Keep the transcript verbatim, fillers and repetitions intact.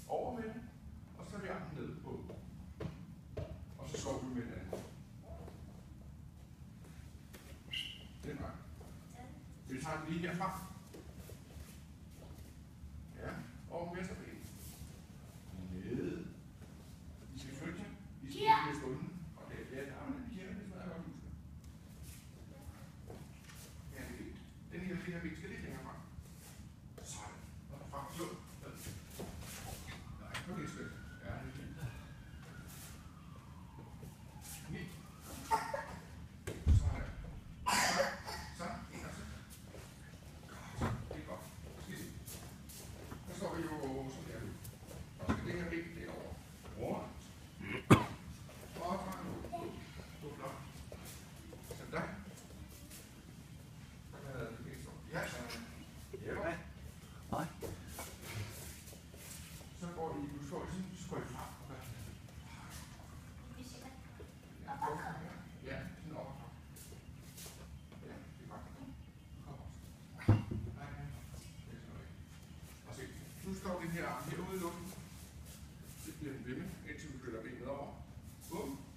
over med den, og så serverer den ned på. Og så slår vi med den anden. Den vej. Vi tager den lige herfra. Ja, over venstre ben. Ned. I skal flytte jer. I skal ikke blive stunden. Og det er der, men vi kender det, som jeg godt husker. Ja, det er fint. Den her fine ben skal lidt længere frem. Sådan. Og frem. Slå. Nej, på det stykke. Ja, det er fint. Ni. Sådan. Så. En og så. Godt. Det er godt. Skal I se. Så står vi jo sådan her nu. Og skal det her ben derovre. Rundt. Og frem nu. Så flot. Sådan der. Ja, sådan. Ja, Nej. så går I, du står sådan, så går I frem. Ja, sådan over. Ja, det er godt. Kom også. Nej, nej. Det er sådan noget. Og se, nu står den her arm herude i luften. Det bliver den ved med, indtil vi flytter benet over. Bum.